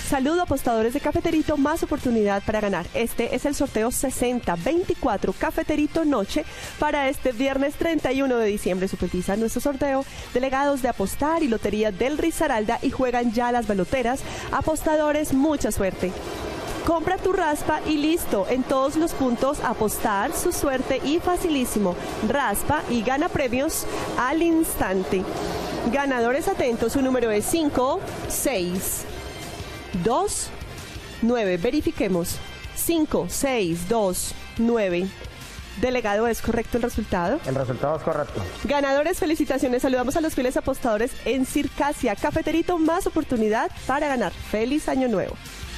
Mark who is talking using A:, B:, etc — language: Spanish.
A: Saludo apostadores de Cafeterito, más oportunidad para ganar. Este es el sorteo 6024 Cafeterito Noche para este viernes 31 de diciembre. Supervisa nuestro sorteo delegados de Apostar y Lotería del Risaralda y juegan ya las baloteras. Apostadores, mucha suerte. Compra tu raspa y listo. En todos los puntos Apostar, su suerte y facilísimo. Raspa y gana premios al instante. Ganadores atentos, su número es 5, 6, 2, 9. Verifiquemos. 5, 6, 2, 9. Delegado, ¿es correcto el resultado?
B: El resultado es correcto.
A: Ganadores, felicitaciones. Saludamos a los fieles apostadores en Circasia. Cafeterito, más oportunidad para ganar. ¡Feliz Año Nuevo!